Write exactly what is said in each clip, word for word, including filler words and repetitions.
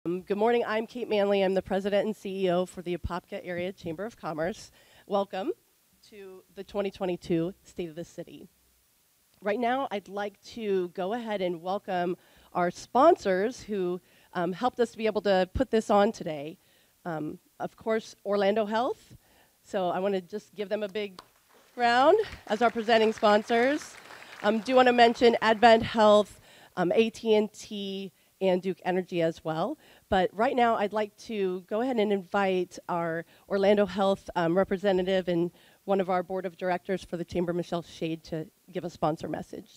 Um, good morning, I'm Kate Manley. I'm the President and C E O for the Apopka Area Chamber of Commerce. Welcome to the twenty twenty-two State of the City. Right now, I'd like to go ahead and welcome our sponsors who um, helped us to be able to put this on today. Um, of course, Orlando Health. So I want to just give them a big round as our presenting sponsors. Um, do want to mention Advent Health, um, A T and T, and Duke Energy as well. But right now, I'd like to go ahead and invite our Orlando Health um, representative and one of our board of directors for the Chamber, Michelle Shade, to give a sponsor message.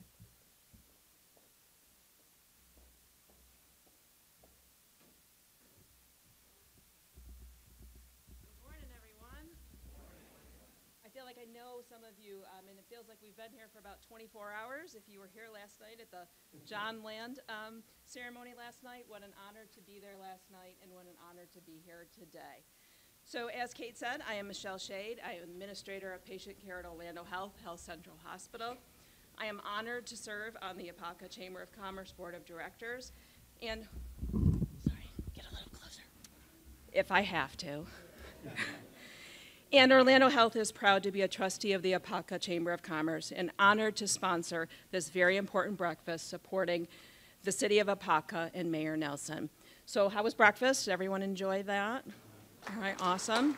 Good morning, everyone. I feel like I know some of you, um, and it feels like we've been here for about twenty-four hours. If you were here last night at the John Land um, ceremony last night, what an honor to be there last night, and what an honor to be here today. So as Kate said, I am Michelle Shade. I am Administrator of Patient Care at Orlando Health, Health Central Hospital. I am honored to serve on the Apopka Chamber of Commerce Board of Directors, and, sorry, get a little closer, if I have to. And Orlando Health is proud to be a trustee of the Apopka Chamber of Commerce and honored to sponsor this very important breakfast supporting the City of Apopka and Mayor Nelson. So how was breakfast? Did everyone enjoy that? All right, awesome.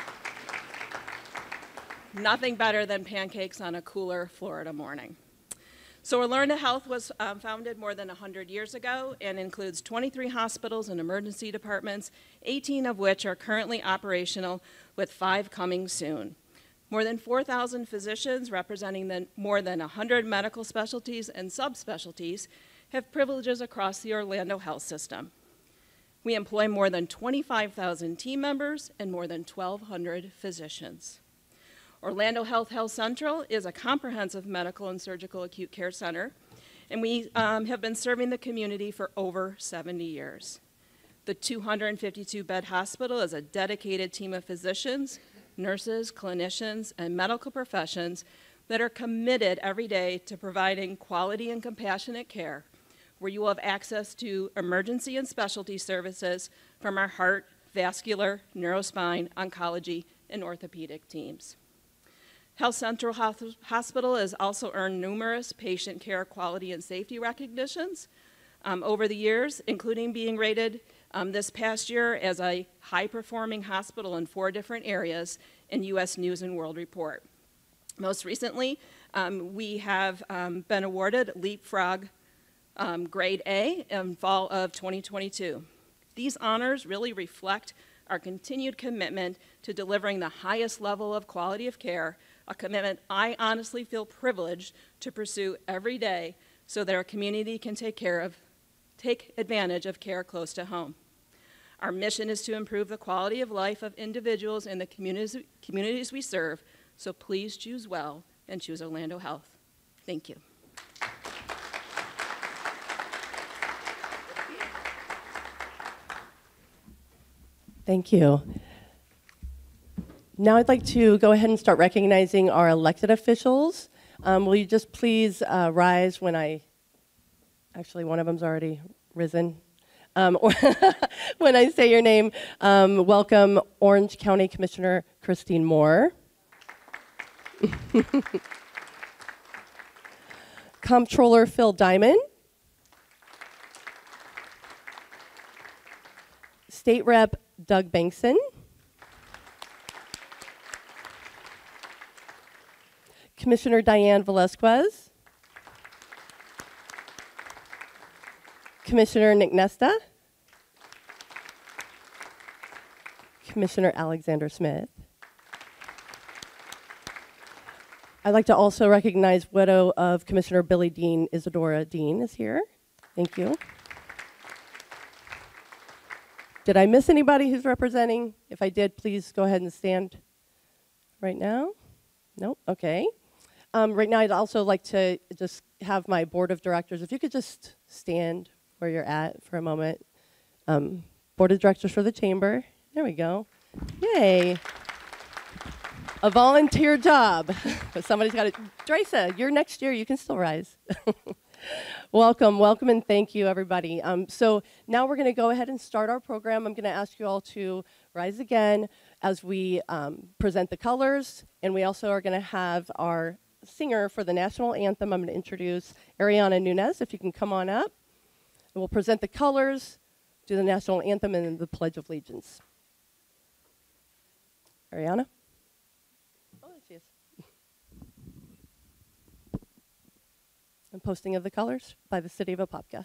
Nothing better than pancakes on a cooler Florida morning. So Orlando Health was um, founded more than one hundred years ago and includes twenty-three hospitals and emergency departments, eighteen of which are currently operational, with five coming soon. More than four thousand physicians representing the more than one hundred medical specialties and subspecialties have privileges across the Orlando Health System. We employ more than twenty-five thousand team members and more than twelve hundred physicians. Orlando Health Health Central is a comprehensive medical and surgical acute care center, and we um, have been serving the community for over seventy years. The two hundred fifty-two bed hospital is a dedicated team of physicians, nurses, clinicians, and medical professions that are committed every day to providing quality and compassionate care, where you will have access to emergency and specialty services from our heart, vascular, neurospine, oncology, and orthopedic teams. Health Central Hospital has also earned numerous patient care quality and safety recognitions um, over the years, including being rated um, this past year as a high-performing hospital in four different areas in U S News and World Report. Most recently, um, we have um, been awarded Leapfrog um, Grade A in fall of twenty twenty-two. These honors really reflect our continued commitment to delivering the highest level of quality of care, a commitment I honestly feel privileged to pursue every day so that our community can take care of, take advantage of care close to home. Our mission is to improve the quality of life of individuals in the communities, communities we serve, so please choose well and choose Orlando Health. Thank you. Thank you. Now I'd like to go ahead and start recognizing our elected officials. Um, will you just please uh, rise when I, actually one of them's already risen. Um, or when I say your name, um, welcome Orange County Commissioner Christine Moore. Comptroller Phil Diamond. State Rep Doug Bankson. Commissioner Diane Velasquez. Commissioner Nick Nesta. Commissioner Alexander Smith. I'd like to also recognize widow of Commissioner Billy Dean, Isadora Dean is here. Thank you. Did I miss anybody who's representing? If I did, please go ahead and stand right now. Nope, okay. Um, right now, I'd also like to just have my board of directors, if you could just stand where you're at for a moment. Um, board of directors for the chamber. There we go. Yay. A volunteer job. But somebody's got to. Dresa, you're next year. You can still rise. Welcome, welcome, and thank you, everybody. Um, so now we're going to go ahead and start our program. I'm going to ask you all to rise again as we um, present the colors, and we also are going to have our singer for the national anthem. I'm going to introduce Ariana Nunez, if you can come on up. And we'll present the colors, do the national anthem, and then the Pledge of Allegiance. Ariana? Oh, there she is. And posting of the colors by the City of Apopka.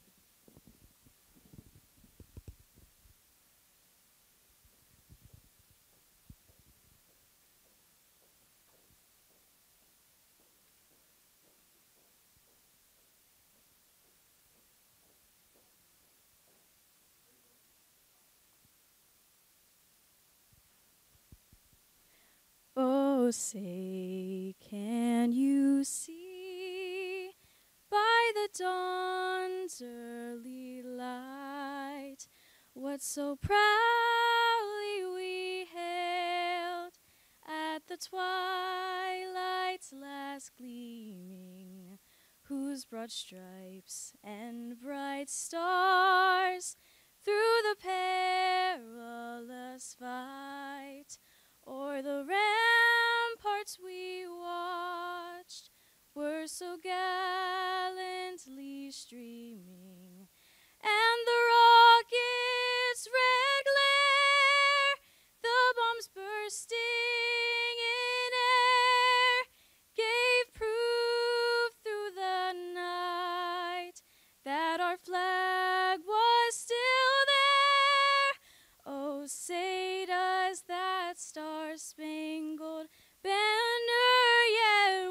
Oh, say, can you see by the dawn's early light what so proudly we hailed at the twilight's last gleaming, whose broad stripes and bright stars through the perilous fight o'er the ramparts we watched were so gallantly streaming, and the rocket's red glare, the bombs bursting in air, gave proof through the night that our flag was still there. Oh, say does that star-spangled banner yet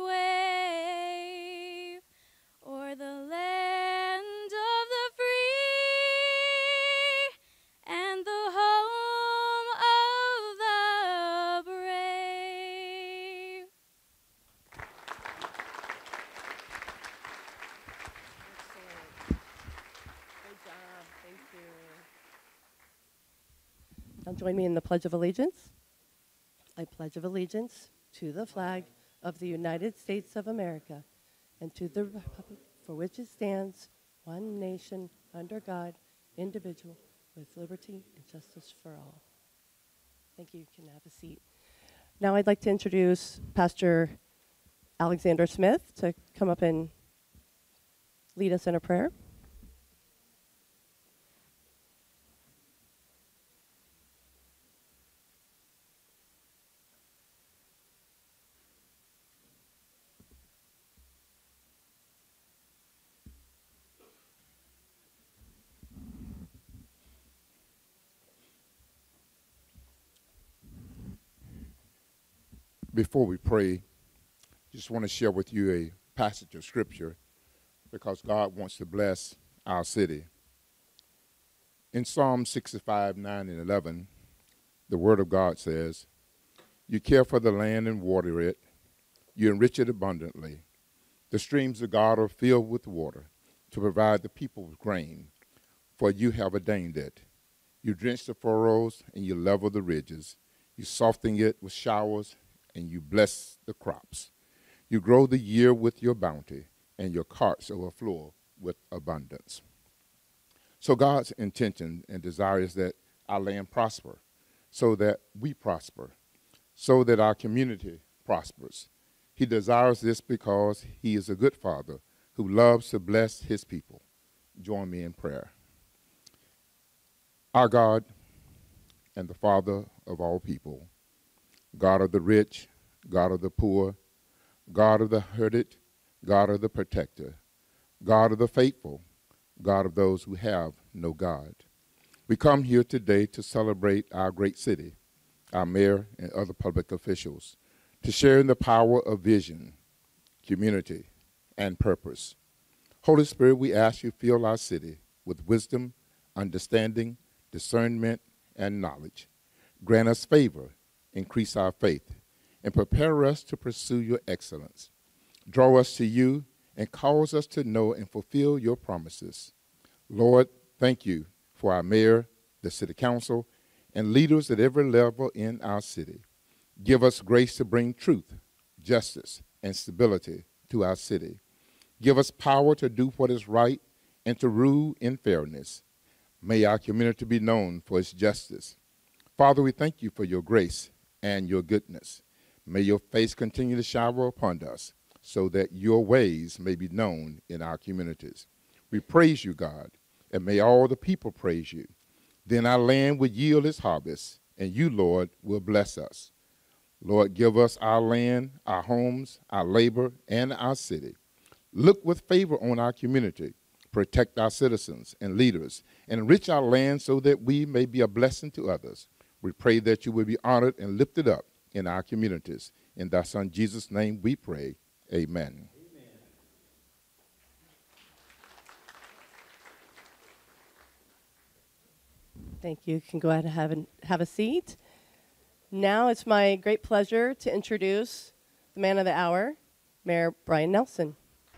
wave o'er the land of the free and the home of the brave? Excellent. Good job. Thank you. Now join me in the Pledge of Allegiance. I pledge of allegiance to the flag of the United States of America and to the republic for which it stands, one nation, under God, indivisible, with liberty and justice for all. Thank you. You can have a seat. Now I'd like to introduce Pastor Alexander Smith to come up and lead us in a prayer. Before we pray, just want to share with you a passage of scripture because God wants to bless our city. In Psalm sixty-five, nine, and eleven, the word of God says, "You care for the land and water it. You enrich it abundantly. The streams of God are filled with water to provide the people with grain, for you have ordained it. You drench the furrows and you level the ridges. You soften it with showers and you bless the crops. You grow the year with your bounty, and your carts overflow with abundance." So God's intention and desire is that our land prosper, so that we prosper, so that our community prospers. He desires this because he is a good father who loves to bless his people. Join me in prayer. Our God and the Father of all people, God of the rich, God of the poor, God of the hurted, God of the protector, God of the faithful, God of those who have no God. We come here today to celebrate our great city, our mayor and other public officials, to share in the power of vision, community, and purpose. Holy Spirit, we ask you to fill our city with wisdom, understanding, discernment, and knowledge. Grant us favor, increase our faith, and prepare us to pursue your excellence. Draw us to you and cause us to know and fulfill your promises. Lord, thank you for our mayor, the city council, and leaders at every level in our city. Give us grace to bring truth, justice, and stability to our city. Give us power to do what is right and to rule in fairness. May our community be known for its justice. Father, we thank you for your grace and your goodness. May your face continue to shower upon us so that your ways may be known in our communities. We praise you, God, and may all the people praise you. Then our land will yield its harvest, and you, Lord, will bless us. Lord, give us our land, our homes, our labor, and our city. Look with favor on our community. Protect our citizens and leaders, and enrich our land so that we may be a blessing to others. We pray that you will be honored and lifted up in our communities. In thy Son Jesus' name we pray. Amen. Thank you. You can go ahead and have, an, have a seat. Now it's my great pleasure to introduce the man of the hour, Mayor Bryan Nelson.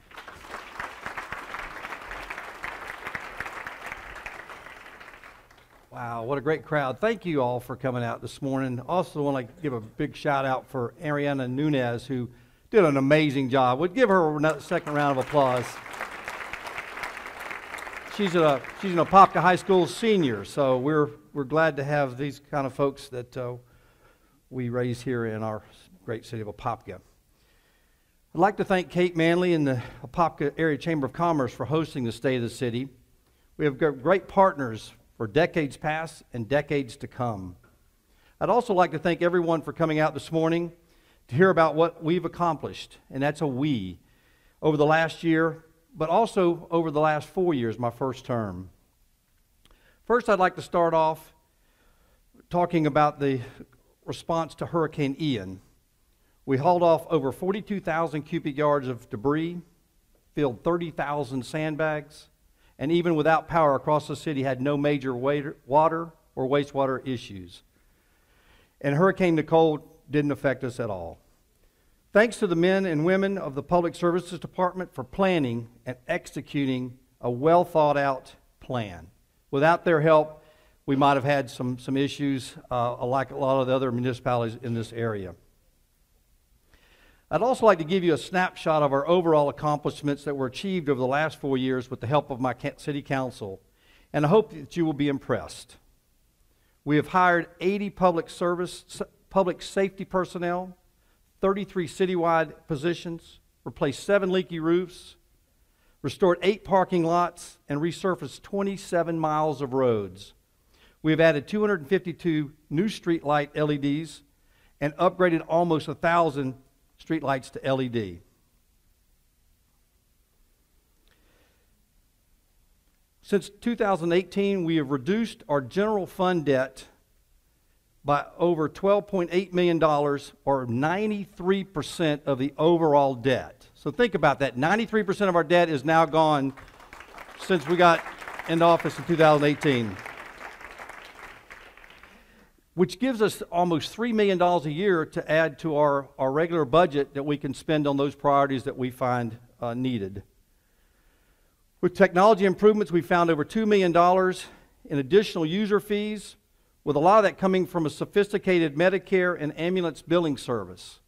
Wow, what a great crowd. Thank you all for coming out this morning. Also want to give a big shout out for Ariana Nunez, who did an amazing job. We'd give her another second round of applause. She's a she's an Apopka High School senior, so we're we're glad to have these kind of folks that uh, we raise here in our great city of Apopka. I'd like to thank Kate Manley and the Apopka Area Chamber of Commerce for hosting the State of the City. We have great partners for decades past and decades to come. I'd also like to thank everyone for coming out this morning to hear about what we've accomplished, and that's a we, over the last year, but also over the last four years, my first term. First, I'd like to start off talking about the response to Hurricane Ian. We hauled off over forty-two thousand cubic yards of debris, filled thirty thousand sandbags, and even without power across the city had no major water or wastewater issues. And Hurricane Nicole didn't affect us at all. Thanks to the men and women of the Public Services Department for planning and executing a well thought out plan. Without their help, we might have had some, some issues uh, like a lot of the other municipalities in this area. I'd also like to give you a snapshot of our overall accomplishments that were achieved over the last four years with the help of my city council, and I hope that you will be impressed. We have hired eighty public service, public safety personnel, thirty-three citywide positions, replaced seven leaky roofs, restored eight parking lots, and resurfaced twenty-seven miles of roads. We have added two hundred fifty-two new street light L E Ds and upgraded almost one thousand street lights to L E D. Since two thousand eighteen, we have reduced our general fund debt by over twelve point eight million dollars, or ninety-three percent of the overall debt. So think about that. ninety-three percent of our debt is now gone since we got into office in two thousand eighteen. Which gives us almost three million dollars a year to add to our, our regular budget that we can spend on those priorities that we find uh, needed. With technology improvements, we found over two million dollars in additional user fees, with a lot of that coming from a sophisticated Medicare and ambulance billing service.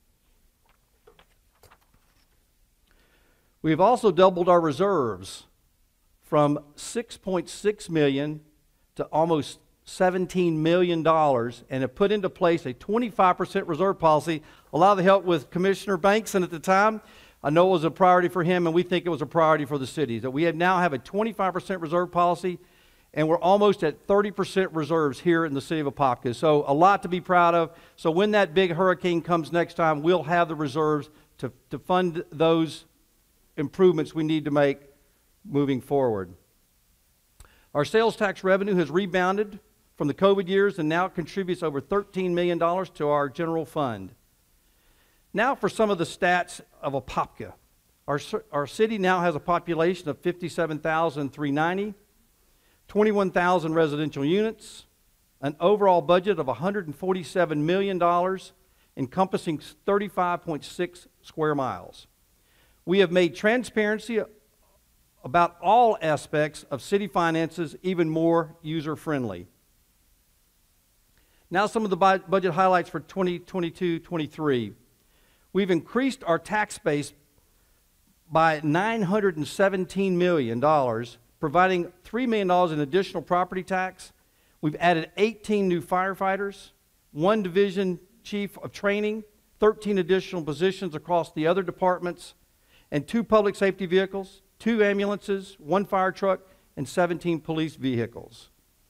We have also doubled our reserves from six point six million dollars to almost seventeen million dollars, and have put into place a twenty-five percent reserve policy. A lot of the help with Commissioner Banks, and at the time, I know it was a priority for him, and we think it was a priority for the city, that we have now have a twenty-five percent reserve policy, and we're almost at thirty percent reserves here in the city of Apopka. So a lot to be proud of. So when that big hurricane comes next time, we'll have the reserves to, to fund those improvements we need to make moving forward. Our sales tax revenue has rebounded from the COVID years and now contributes over thirteen million dollars to our general fund. Now for some of the stats of Apopka. Our, our city now has a population of fifty-seven thousand three hundred ninety, twenty-one thousand residential units, an overall budget of one hundred forty-seven million dollars, encompassing thirty-five point six square miles. We have made transparency about all aspects of city finances even more user-friendly. Now some of the budget highlights for twenty twenty-two twenty-three. We've increased our tax base by nine hundred seventeen million dollars, providing three million dollars in additional property tax. We've added eighteen new firefighters, one division chief of training, thirteen additional positions across the other departments, and two public safety vehicles, two ambulances, one fire truck, and seventeen police vehicles.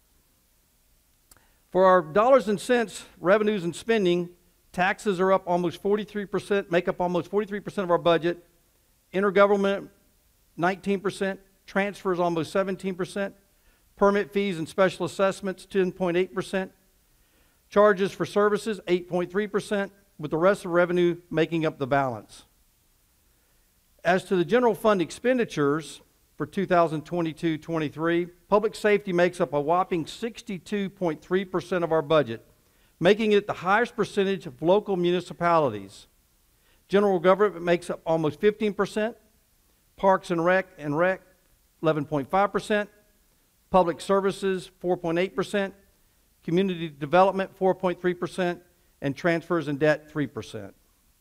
For our dollars and cents, revenues and spending, taxes are up almost forty-three percent, make up almost forty-three percent of our budget. Intergovernment, nineteen percent. Transfers, almost seventeen percent. Permit fees and special assessments, ten point eight percent. Charges for services, eight point three percent, with the rest of revenue making up the balance. As to the general fund expenditures for two thousand twenty-two twenty-three, public safety makes up a whopping sixty-two point three percent of our budget, making it the highest percentage of local municipalities. General government makes up almost fifteen percent, parks and rec and rec eleven point five percent, public services four point eight percent, community development four point three percent, and transfers and debt three percent.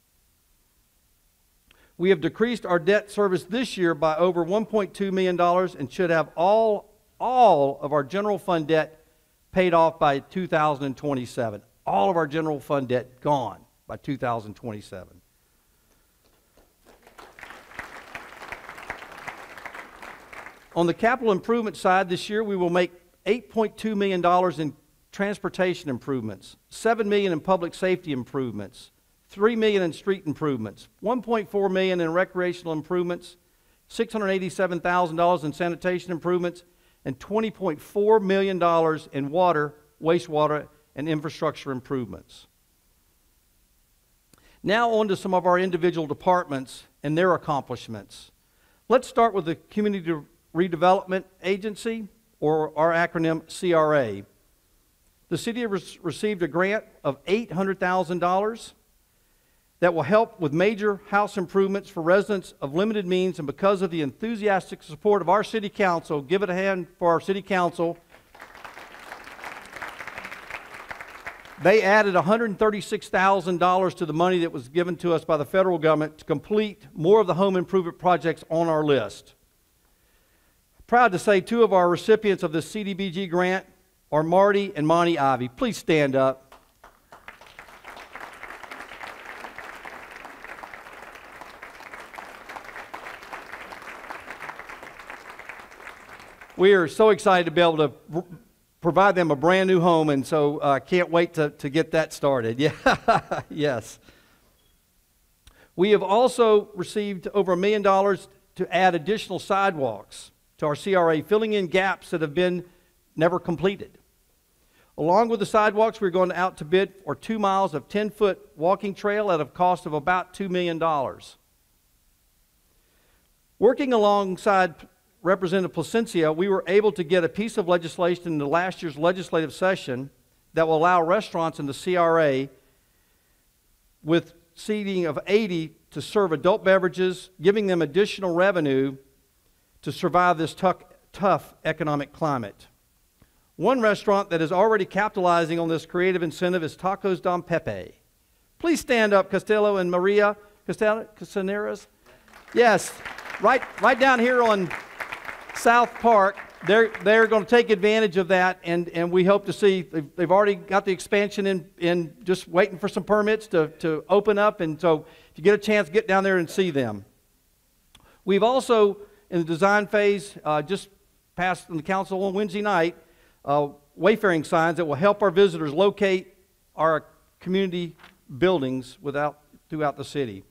We have decreased our debt service this year by over one point two million dollars and should have all, all of our general fund debt paid off by two thousand twenty-seven. All of our general fund debt gone by two thousand twenty-seven. On the capital improvement side this year, we will make eight point two million dollars in transportation improvements, seven million dollars in public safety improvements, three million dollars in street improvements, one point four million dollars in recreational improvements, six hundred eighty-seven thousand dollars in sanitation improvements, and twenty point four million dollars in water, wastewater, and infrastructure improvements. Now on to some of our individual departments and their accomplishments. Let's start with the Community Redevelopment Agency, or our acronym C R A. The city has received a grant of eight hundred thousand dollars that will help with major house improvements for residents of limited means, and because of the enthusiastic support of our city council, give it a hand for our city council. They added one hundred thirty-six thousand dollars to the money that was given to us by the federal government to complete more of the home improvement projects on our list. Proud to say two of our recipients of this C D B G grant are Marty and Monty Ivy. Please stand up. We are so excited to be able to provide them a brand new home, and so I uh, can't wait to, to get that started. Yeah, yes. We have also received over a million dollars to add additional sidewalks to our C R A, filling in gaps that have been never completed. Along with the sidewalks, we're going out to bid for two miles of ten-foot walking trail at a cost of about two million dollars. Working alongside Representative Placencia, we were able to get a piece of legislation in the last year's legislative session that will allow restaurants in the C R A with seating of eighty to serve adult beverages, giving them additional revenue to survive this tough, tough economic climate. One restaurant that is already capitalizing on this creative incentive is Tacos Don Pepe. Please stand up, Costello and Maria Castaneras. Yes, right, right down here on South Park. They're, they're going to take advantage of that, and, and we hope to see, they've, they've already got the expansion in, in just waiting for some permits to, to open up, and so if you get a chance, get down there and see them. We've also, in the design phase, uh, just passed in the council on Wednesday night, uh, wayfaring signs that will help our visitors locate our community buildings without, throughout the city.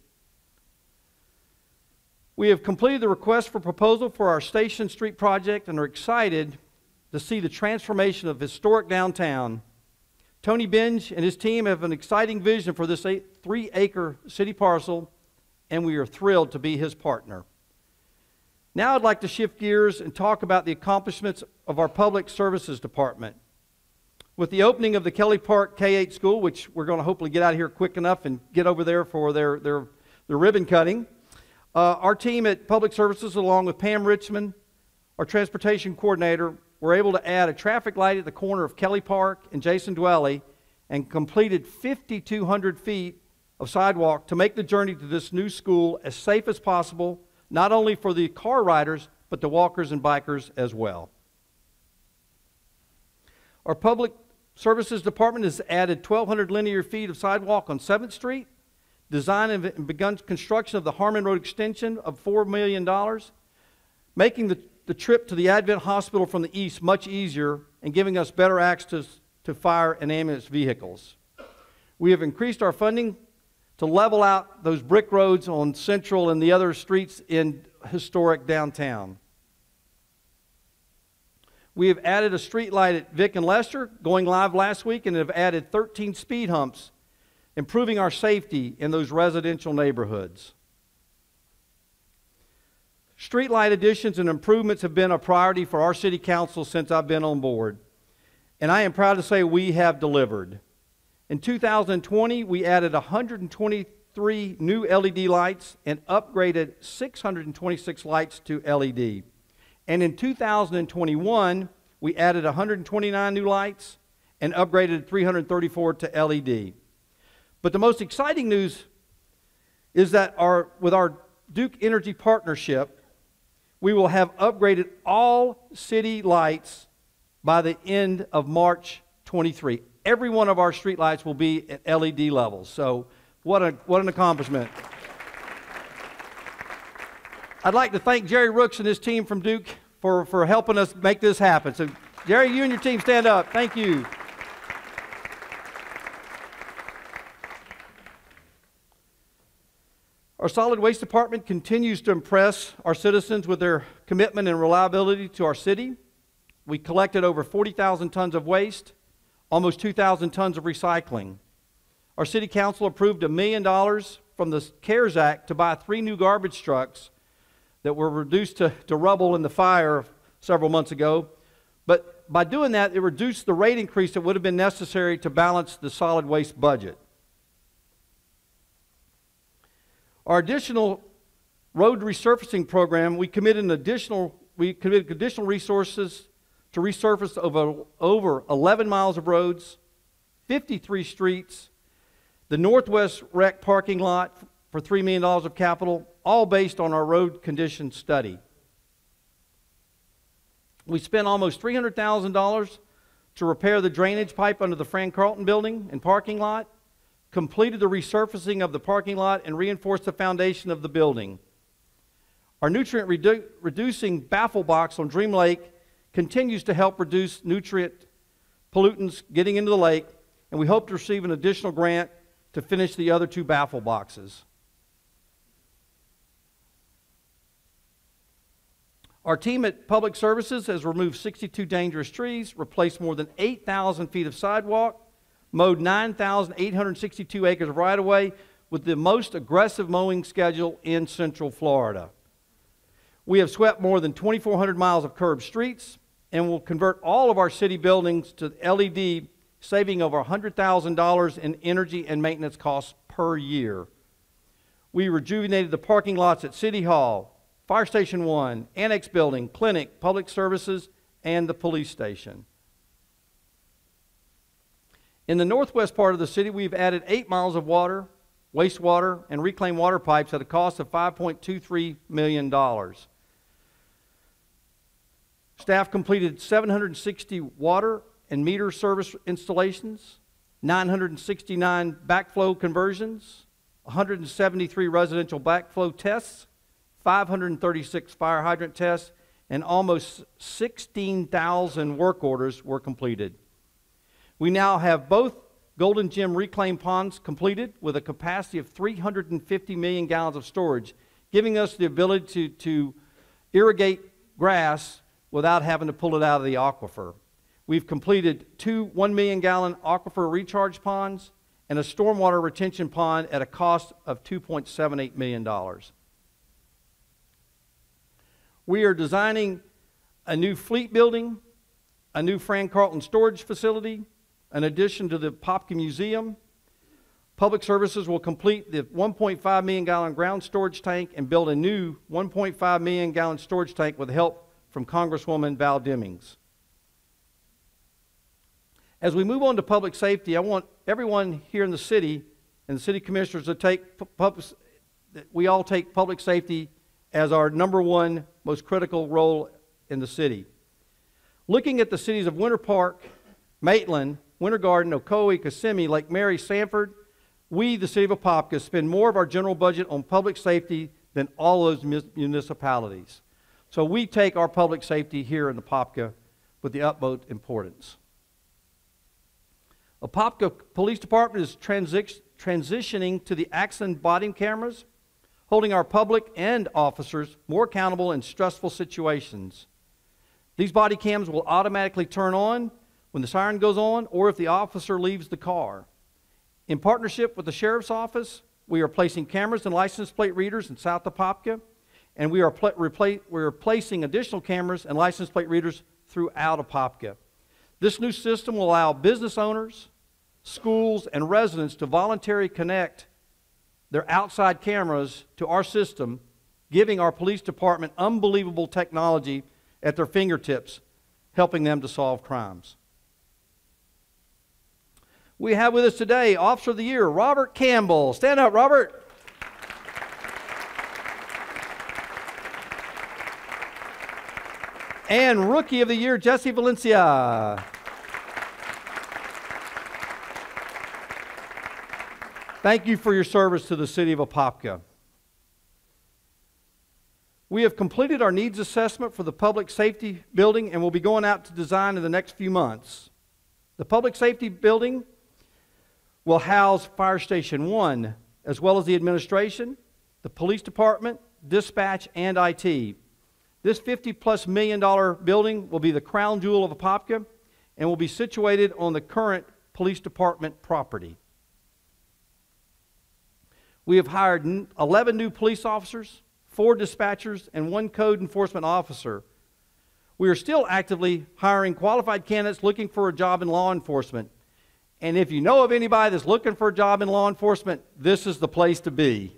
We have completed the request for proposal for our Station Street project and are excited to see the transformation of historic downtown. Tony Binge and his team have an exciting vision for this eight, three-acre city parcel, and we are thrilled to be his partner. Now I'd like to shift gears and talk about the accomplishments of our Public Services Department. With the opening of the Kelly Park K eight school, which we're going to hopefully get out of here quick enough and get over there for their, their, their ribbon cutting, uh, our team at Public Services, along with Pam Richmond, our transportation coordinator, were able to add a traffic light at the corner of Kelly Park and Jason Dwelly and completed fifty-two hundred feet of sidewalk to make the journey to this new school as safe as possible, not only for the car riders, but the walkers and bikers as well. Our Public Services Department has added twelve hundred linear feet of sidewalk on seventh street, designed and begun construction of the Harmon Road extension of four million dollars, making the, the trip to the Advent Hospital from the east much easier and giving us better access to fire and ambulance vehicles. We have increased our funding to level out those brick roads on Central and the other streets in historic downtown. We have added a street light at Vic and Lester, going live last week, and have added thirteen speed humps, improving our safety in those residential neighborhoods. Street light additions and improvements have been a priority for our city council since I've been on board, and I am proud to say we have delivered. In two thousand twenty, we added one hundred twenty-three new L E D lights and upgraded six hundred twenty-six lights to L E D. And in two thousand twenty-one, we added one hundred twenty-nine new lights and upgraded three hundred thirty-four to L E D. But the most exciting news is that our, with our Duke Energy partnership, we will have upgraded all city lights by the end of March twenty-three. Every one of our street lights will be at L E D levels. So what, a, what an accomplishment. I'd like to thank Jerry Rooks and his team from Duke for, for helping us make this happen. So Jerry, you and your team stand up. Thank you. Our solid waste department continues to impress our citizens with their commitment and reliability to our city. We collected over forty thousand tons of waste, almost two thousand tons of recycling. Our city council approved a million dollars from the CARES Act to buy three new garbage trucks that were reduced to, to rubble in the fire several months ago. But by doing that, it reduced the rate increase that would have been necessary to balance the solid waste budget. Our additional road resurfacing program, we committed an additional, we committed additional resources to resurface over, over eleven miles of roads, fifty-three streets, the Northwest Rec parking lot for three million dollars of capital, all based on our road condition study. We spent almost three hundred thousand dollars to repair the drainage pipe under the Fran Carlton building and parking lot, completed the resurfacing of the parking lot, and reinforced the foundation of the building. Our nutrient redu reducing baffle box on Dream Lake continues to help reduce nutrient pollutants getting into the lake, and we hope to receive an additional grant to finish the other two baffle boxes. Our team at Public Services has removed sixty-two dangerous trees, replaced more than eight thousand feet of sidewalk, mowed nine thousand eight hundred sixty-two acres of right-of-way with the most aggressive mowing schedule in Central Florida. We have swept more than twenty-four hundred miles of curved streets and will convert all of our city buildings to L E D, saving over one hundred thousand dollars in energy and maintenance costs per year. We rejuvenated the parking lots at City Hall, Fire Station one, Annex Building, Clinic, Public Services, and the police station. In the northwest part of the city, we've added eight miles of water, wastewater, and reclaimed water pipes at a cost of five point two three million dollars. Staff completed seven hundred sixty water and meter service installations, nine hundred sixty-nine backflow conversions, one hundred seventy-three residential backflow tests, five hundred thirty-six fire hydrant tests, and almost sixteen thousand work orders were completed. We now have both Golden Gem reclaim ponds completed with a capacity of three hundred fifty million gallons of storage, giving us the ability to, to irrigate grass without having to pull it out of the aquifer. We've completed two one million gallon aquifer recharge ponds and a stormwater retention pond at a cost of two point seven eight million dollars. We are designing a new fleet building, a new Fran Carlton storage facility, an addition to the Apopka Museum. Public Services will complete the one point five million gallon ground storage tank and build a new one point five million gallon storage tank with help from Congresswoman Val Demings. As we move on to public safety, I want everyone here in the city and the city commissioners to take, that we all take public safety as our number one most critical role in the city. Looking at the cities of Winter Park, Maitland, Winter Garden, Ocoee, Kissimmee, Lake Mary, Sanford, we, the City of Apopka, spend more of our general budget on public safety than all those municipalities. So we take our public safety here in Apopka with the utmost importance. Apopka Police Department is transi transitioning to the accident body cameras, holding our public and officers more accountable in stressful situations. These body cams will automatically turn on when the siren goes on or if the officer leaves the car. In partnership with the Sheriff's Office, we are placing cameras and license plate readers in South Apopka, and we are, we are placing additional cameras and license plate readers throughout Apopka. This new system will allow business owners, schools, and residents to voluntarily connect their outside cameras to our system, giving our police department unbelievable technology at their fingertips, helping them to solve crimes. We have with us today Officer of the Year, Robert Campbell. Stand up, Robert. And Rookie of the Year, Jesse Valencia. Thank you for your service to the City of Apopka. We have completed our needs assessment for the public safety building and will be going out to design in the next few months. The public safety building will house Fire Station one, as well as the administration, the police department, dispatch, and I T. This fifty plus million dollar building will be the crown jewel of Apopka and will be situated on the current police department property. We have hired eleven new police officers, four dispatchers, and one code enforcement officer. We are still actively hiring qualified candidates looking for a job in law enforcement. And if you know of anybody that's looking for a job in law enforcement, this is the place to be.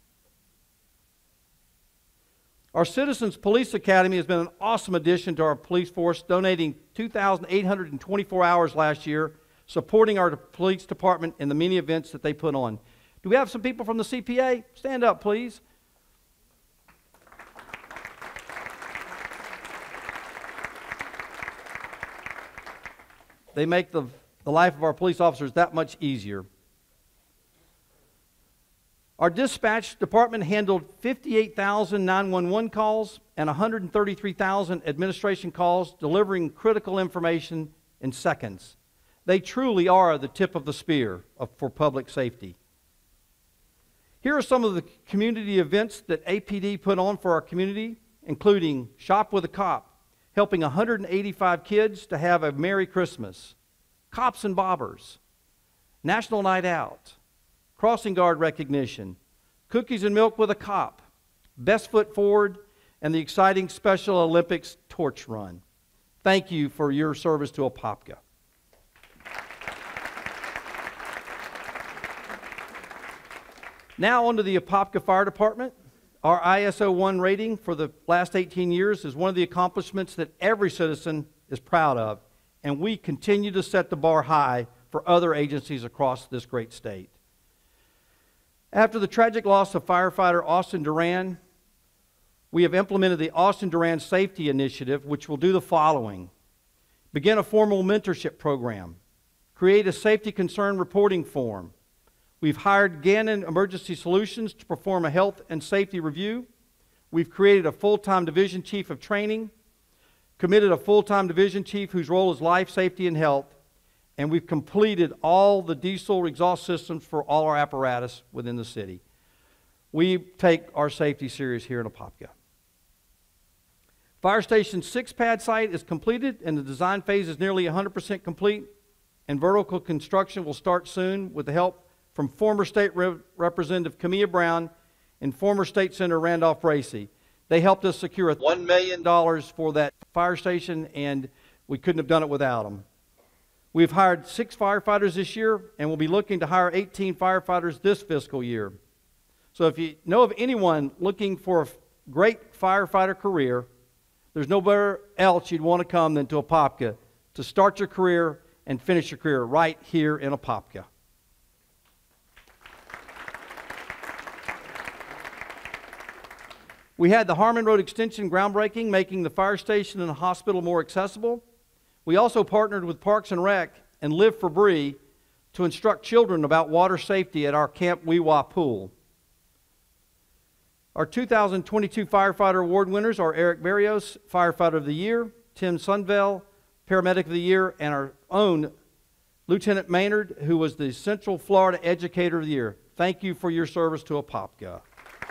Our Citizens Police Academy has been an awesome addition to our police force, donating two thousand eight hundred twenty-four hours last year, supporting our police department in the many events that they put on. Do we have some people from the C P A? Stand up, please. They make the, the life of our police officers that much easier. Our dispatch department handled fifty-eight thousand nine one one calls and one hundred thirty-three thousand administration calls, delivering critical information in seconds. They truly are the tip of the spear of, for public safety. Here are some of the community events that A P D put on for our community, including Shop with a Cop, helping one hundred eighty-five kids to have a Merry Christmas, Cops and Bobbers, National Night Out, Crossing Guard recognition, Cookies and Milk with a Cop, Best Foot Forward, and the exciting Special Olympics Torch Run. Thank you for your service to Apopka. Now on to the Apopka Fire Department. Our I S O one rating for the last eighteen years is one of the accomplishments that every citizen is proud of, and we continue to set the bar high for other agencies across this great state. After the tragic loss of firefighter Austin Duran, we have implemented the Austin Duran Safety Initiative, which will do the following: begin a formal mentorship program, create a safety concern reporting form. We've hired Gannon Emergency Solutions to perform a health and safety review. We've created a full-time division chief of training, committed a full-time division chief whose role is life, safety, and health, and we've completed all the diesel exhaust systems for all our apparatus within the city. We take our safety serious here in Apopka. Fire Station six pad site is completed, and the design phase is nearly one hundred percent complete, and vertical construction will start soon with the help from former State Rep Representative Camilla Brown and former State Senator Randolph Bracey. They helped us secure one million dollars for that fire station, and we couldn't have done it without them. We've hired six firefighters this year, and we'll be looking to hire eighteen firefighters this fiscal year. So if you know of anyone looking for a great firefighter career, there's nowhere else you'd want to come than to Apopka to start your career and finish your career right here in Apopka. We had the Harmon Road Extension groundbreaking, making the fire station and the hospital more accessible. We also partnered with Parks and Rec and Live for Bree to instruct children about water safety at our Camp Wewa pool. Our two thousand twenty-two Firefighter Award winners are Eric Barrios, Firefighter of the Year, Tim Sunvell, Paramedic of the Year, and our own Lieutenant Maynard, who was the Central Florida Educator of the Year. Thank you for your service to Apopka.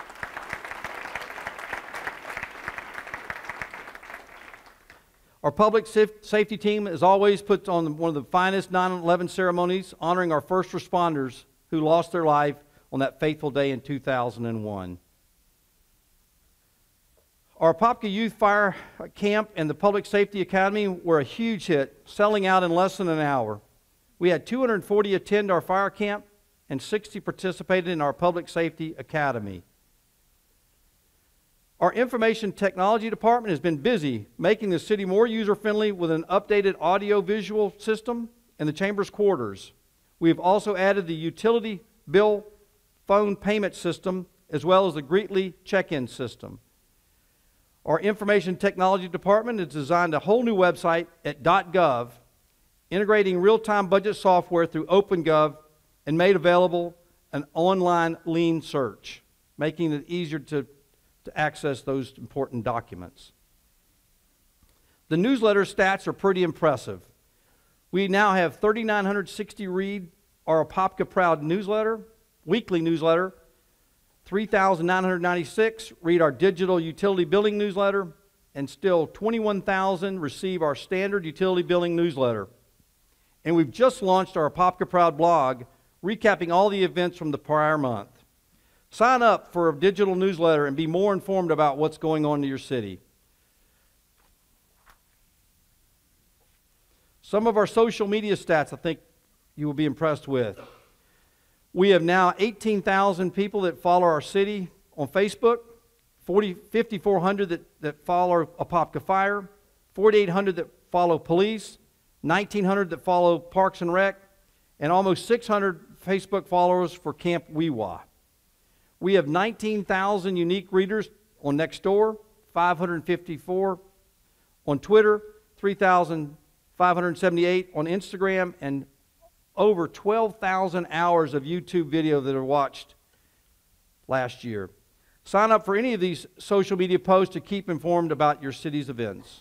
Our public safety team, as always, puts on one of the finest nine eleven ceremonies, honoring our first responders who lost their life on that fateful day in two thousand one. Our Apopka Youth Fire Camp and the Public Safety Academy were a huge hit, selling out in less than an hour. We had two hundred forty attend our fire camp and sixty participated in our Public Safety Academy. Our Information Technology Department has been busy making the city more user-friendly with an updated audio-visual system in the Chamber's quarters. We have also added the utility bill phone payment system as well as the Greetly check-in system. Our Information Technology Department has designed a whole new website at .gov, integrating real-time budget software through OpenGov and made available an online lean search, making it easier to to access those important documents. The newsletter stats are pretty impressive. We now have three thousand nine hundred sixty read our Apopka Proud newsletter, weekly newsletter, three thousand nine hundred ninety-six read our digital utility billing newsletter, and still twenty-one thousand receive our standard utility billing newsletter. And we've just launched our Apopka Proud blog, recapping all the events from the prior month. Sign up for a digital newsletter and be more informed about what's going on in your city. Some of our social media stats I think you will be impressed with. We have now eighteen thousand people that follow our city on Facebook, fifty-four hundred that, that follow Apopka Fire, forty-eight hundred that follow police, nineteen hundred that follow Parks and Rec, and almost six hundred Facebook followers for Camp Wewa. We have nineteen thousand unique readers on Nextdoor, five hundred fifty-four on Twitter, three thousand five hundred seventy-eight on Instagram, and over twelve thousand hours of YouTube video that are watched last year. Sign up for any of these social media posts to keep informed about your city's events.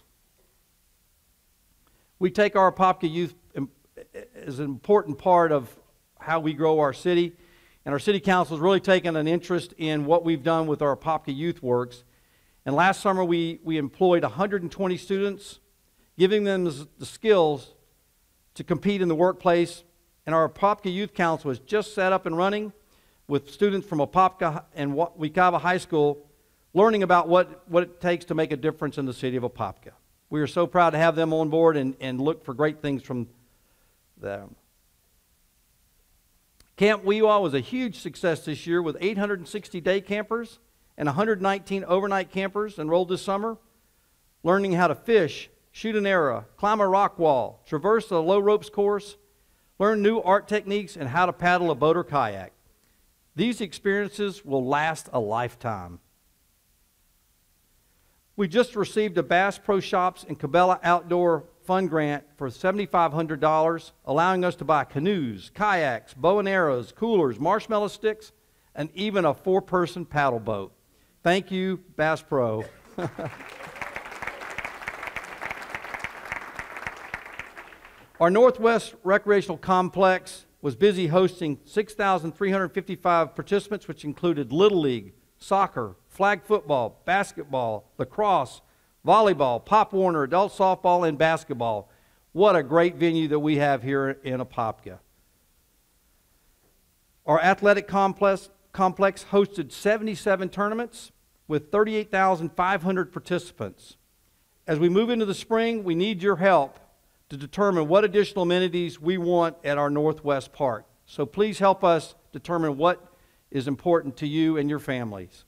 We take our Apopka youth as an important part of how we grow our city. And our city council has really taken an interest in what we've done with our Apopka Youth Works. And last summer we, we employed one hundred twenty students, giving them the skills to compete in the workplace. And our Apopka Youth Council is just set up and running with students from Apopka and Wekiva High School learning about what, what it takes to make a difference in the city of Apopka. We are so proud to have them on board and, and look for great things from them. Camp Wewa was a huge success this year with eight hundred sixty day campers and one hundred nineteen overnight campers enrolled this summer, learning how to fish, shoot an arrow, climb a rock wall, traverse a low ropes course, learn new art techniques, and how to paddle a boat or kayak. These experiences will last a lifetime. We just received a Bass Pro Shops and Cabela Outdoor Fund Grant for seven thousand five hundred dollars, allowing us to buy canoes, kayaks, bow and arrows, coolers, marshmallow sticks, and even a four-person paddle boat. Thank you, Bass Pro. Our Northwest Recreational Complex was busy hosting six thousand three hundred fifty-five participants, which included Little League, soccer, flag football, basketball, lacrosse, volleyball, Pop Warner, adult softball, and basketball. What a great venue that we have here in Apopka. Our athletic complex, complex hosted seventy-seven tournaments with thirty-eight thousand five hundred participants. As we move into the spring, we need your help to determine what additional amenities we want at our Northwest Park. So please help us determine what is important to you and your families.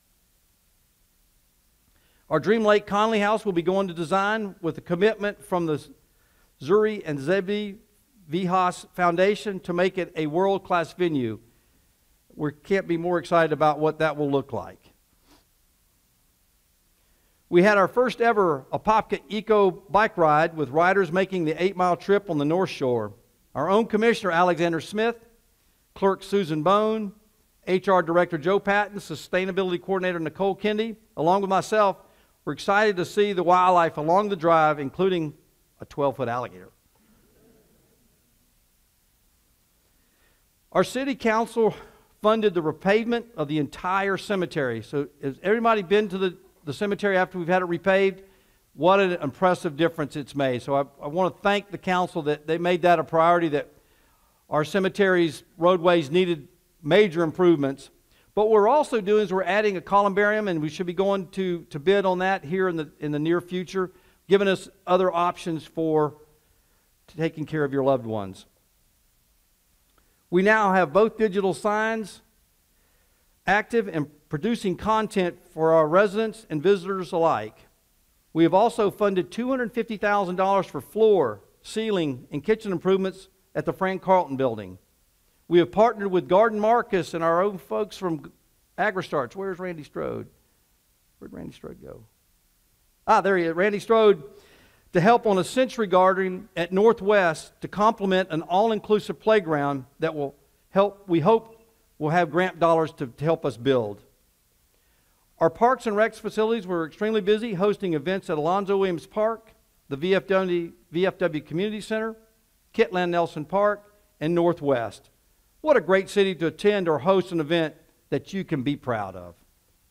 Our Dream Lake Conley House will be going to design with a commitment from the Zuri and Zebi Vihas Foundation to make it a world-class venue. We can't be more excited about what that will look like. We had our first ever Apopka Eco Bike Ride with riders making the eight-mile trip on the North Shore. Our own Commissioner, Alexander Smith, Clerk Susan Bone, H R Director Joe Patton, Sustainability Coordinator Nicole Kendi, along with myself, were excited to see the wildlife along the drive, including a twelve-foot alligator. Our City Council funded the repavement of the entire cemetery. So has everybody been to the, the cemetery after we've had it repaved? What an impressive difference it's made. So I, I want to thank the council that they made that a priority, that our cemetery's roadways needed major improvements. But what we're also doing is we're adding a columbarium, and we should be going to, to bid on that here in the, in the near future, giving us other options for taking care of your loved ones. We now have both digital signs active and producing content for our residents and visitors alike. We have also funded two hundred fifty thousand dollars for floor, ceiling, and kitchen improvements at the Frank Carlton building. We have partnered with Garden Marcus and our own folks from AgriStarts. Where's Randy Strode? Where'd Randy Strode go? Ah, there he is, Randy Strode, to help on a Century Garden at Northwest to complement an all-inclusive playground that will help, we hope, will have grant dollars to, to help us build. Our Parks and Recs facilities were extremely busy hosting events at Alonzo Williams Park, the V F W, V F W Community Center, Kitland Nelson Park, and Northwest. What a great city to attend or host an event that you can be proud of.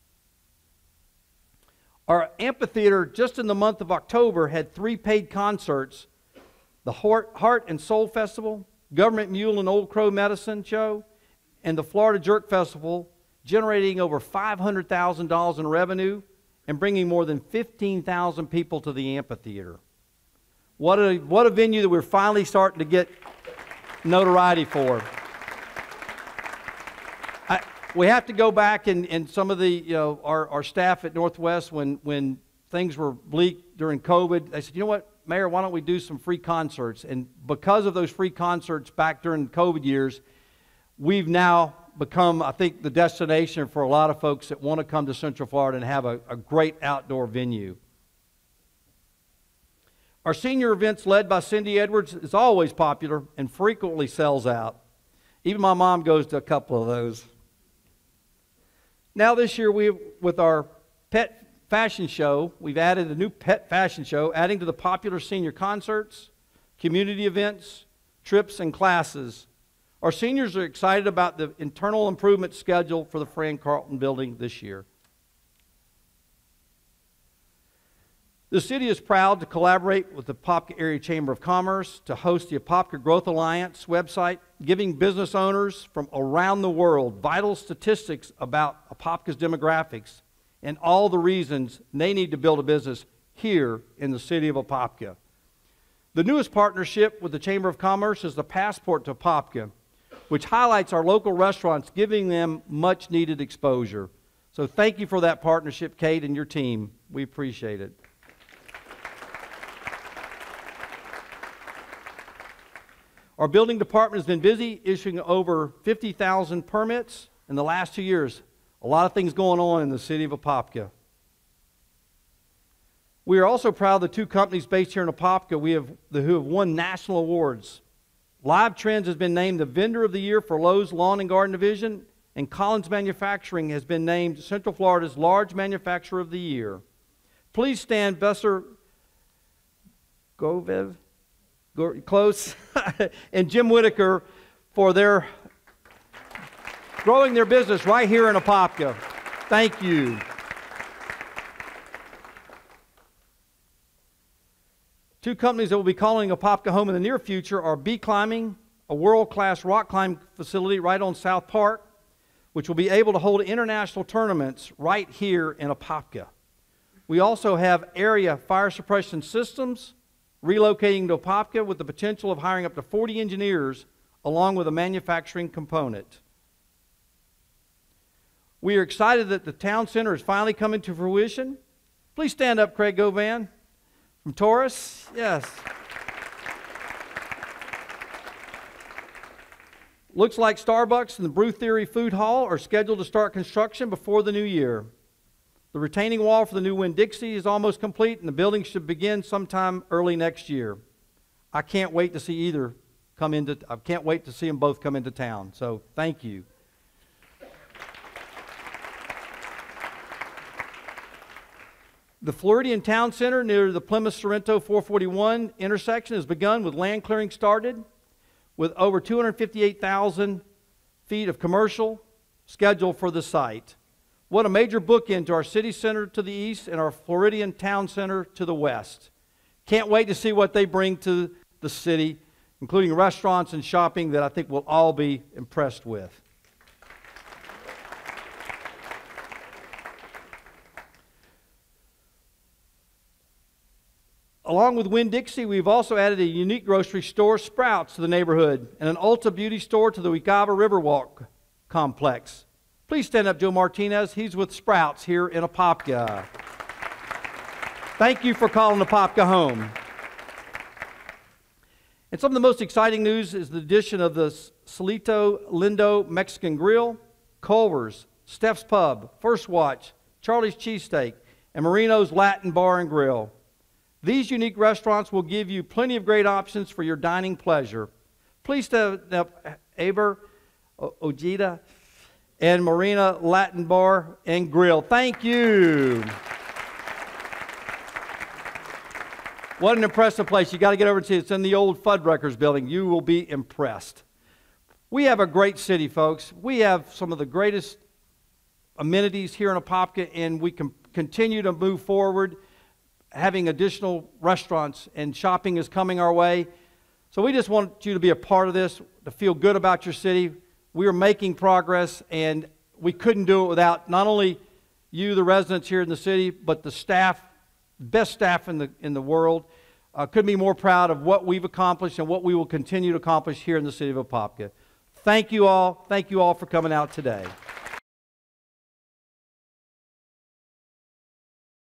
Our amphitheater, just in the month of October, had three paid concerts: the Heart and Soul Festival, Government Mule and Old Crow Medicine Show, and the Florida Jerk Festival, generating over five hundred thousand dollars in revenue and bringing more than fifteen thousand people to the amphitheater. What a, what a venue that we're finally starting to get notoriety for. I, we have to go back and, and some of the, you know, our, our staff at Northwest, when, when things were bleak during COVID, they said, you know what, Mayor, why don't we do some free concerts? And because of those free concerts back during COVID years, we've now become, I think, the destination for a lot of folks that want to come to Central Florida and have a, a great outdoor venue. Our senior events, led by Cindy Edwards, is always popular and frequently sells out. Even my mom goes to a couple of those. Now this year, we, with our pet fashion show, we've added a new pet fashion show, adding to the popular senior concerts, community events, trips, and classes. Our seniors are excited about the internal improvement schedule for the Frank Carlton building this year. The city is proud to collaborate with the Apopka Area Chamber of Commerce to host the Apopka Growth Alliance website, giving business owners from around the world vital statistics about Apopka's demographics and all the reasons they need to build a business here in the city of Apopka. The newest partnership with the Chamber of Commerce is the Passport to Apopka, which highlights our local restaurants, giving them much needed exposure. So thank you for that partnership, Kate, and your team. We appreciate it. Our building department has been busy issuing over fifty thousand permits in the last two years. A lot of things going on in the city of Apopka. We are also proud of the two companies based here in Apopka we have, the, who have won national awards. Live Trends has been named the Vendor of the Year for Lowe's Lawn and Garden Division, and Collins Manufacturing has been named Central Florida's Large Manufacturer of the Year. Please stand, Besser Govev, close, and Jim Whitaker for their growing their business right here in Apopka. Thank you. Two companies that will be calling Apopka home in the near future are Bee Climbing, a world-class rock climbing facility right on South Park, which will be able to hold international tournaments right here in Apopka. We also have Area Fire Suppression Systems, relocating to Apopka with the potential of hiring up to forty engineers along with a manufacturing component. We are excited that the town center is finally coming to fruition. Please stand up, Craig Govan from Taurus. Yes. Looks like Starbucks and the Brew Theory Food Hall are scheduled to start construction before the new year. The retaining wall for the new Winn-Dixie is almost complete, and the building should begin sometime early next year. I can't wait to see either come into, I can't wait to see them both come into town, so thank you. The Floridian Town Center near the Plymouth-Sorrento four forty-one intersection has begun with land clearing started, with over two hundred fifty-eight thousand feet of commercial scheduled for the site. What a major bookend to our city center to the east and our Floridian Town Center to the west. Can't wait to see what they bring to the city, including restaurants and shopping that I think we'll all be impressed with. Along with Winn-Dixie, we've also added a unique grocery store, Sprouts, to the neighborhood, and an Ulta beauty store to the Wewa Riverwalk complex. Please stand up, Joe Martinez. He's with Sprouts here in Apopka. Thank you for calling Apopka home. And some of the most exciting news is the addition of the Solito Lindo Mexican Grill, Culver's, Steph's Pub, First Watch, Charlie's Cheesesteak, and Marino's Latin Bar and Grill. These unique restaurants will give you plenty of great options for your dining pleasure. Please stand up, Aber, Ojeda, and Marina Latin Bar and Grill. Thank you. What an impressive place. You got to get over and see it. It's in the old Fuddruckers building. You will be impressed. We have a great city, folks. We have some of the greatest amenities here in Apopka, and we can continue to move forward, having additional restaurants, and shopping is coming our way. So we just want you to be a part of this, to feel good about your city. We are making progress, and we couldn't do it without not only you, the residents here in the city, but the staff, best staff in the, in the world. Uh, couldn't be more proud of what we've accomplished and what we will continue to accomplish here in the city of Apopka. Thank you all. Thank you all for coming out today.